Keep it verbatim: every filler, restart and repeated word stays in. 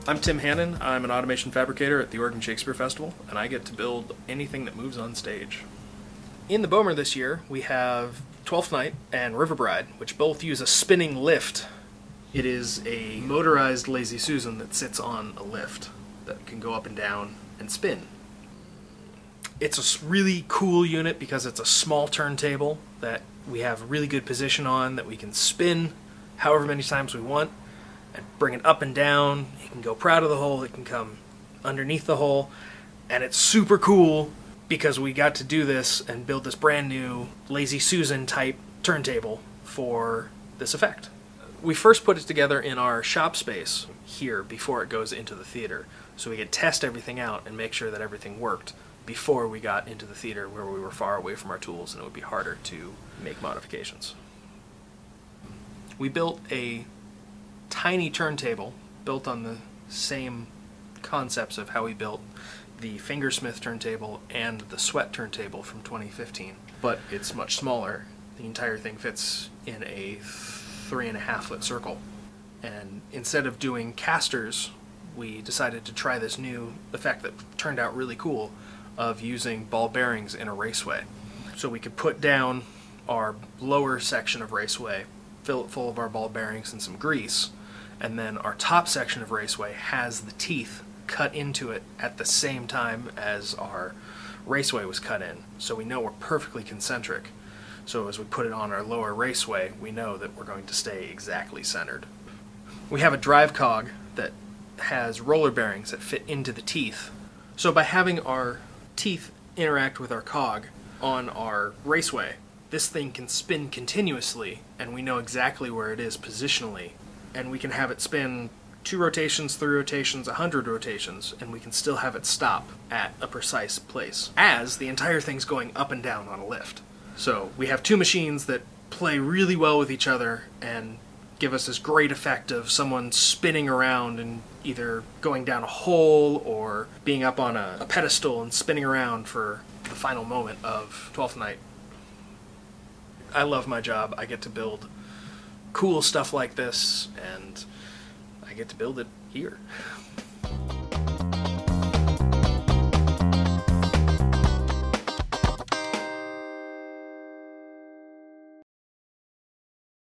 I'm Tim Hannon. I'm an automation fabricator at the Oregon Shakespeare Festival, and I get to build anything that moves on stage. In the Bomer this year, we have Twelfth Night and River Bride, which both use a spinning lift. It is a motorized Lazy Susan that sits on a lift that can go up and down and spin. It's a really cool unit because it's a small turntable that we have a really good position on, that we can spin however many times we want and bring it up and down. It can go proud of the hole, it can come underneath the hole, and it's super cool because we got to do this and build this brand new Lazy Susan type turntable for this effect. We first put it together in our shop space here before it goes into the theater, so we could test everything out and make sure that everything worked before we got into the theater where we were far away from our tools and it would be harder to make modifications. We built a tiny turntable built on the same concepts of how we built the Fingersmith turntable and the Sweat turntable from twenty fifteen, but it's much smaller. The entire thing fits in a three and a half foot circle, and instead of doing casters, we decided to try this new effect that turned out really cool of using ball bearings in a raceway. So we could put down our lower section of raceway, fill it full of our ball bearings and some grease, and then our top section of raceway has the teeth cut into it at the same time as our raceway was cut in, so we know we're perfectly concentric. So as we put it on our lower raceway, we know that we're going to stay exactly centered. We have a drive cog that has roller bearings that fit into the teeth. So by having our teeth interact with our cog on our raceway, this thing can spin continuously, and we know exactly where it is positionally, and we can have it spin two rotations, three rotations, a hundred rotations, and we can still have it stop at a precise place, as the entire thing's going up and down on a lift. So we have two machines that play really well with each other and give us this great effect of someone spinning around and either going down a hole or being up on a, a pedestal and spinning around for the final moment of Twelfth Night. I love my job. I get to build cool stuff like this, and I get to build it here.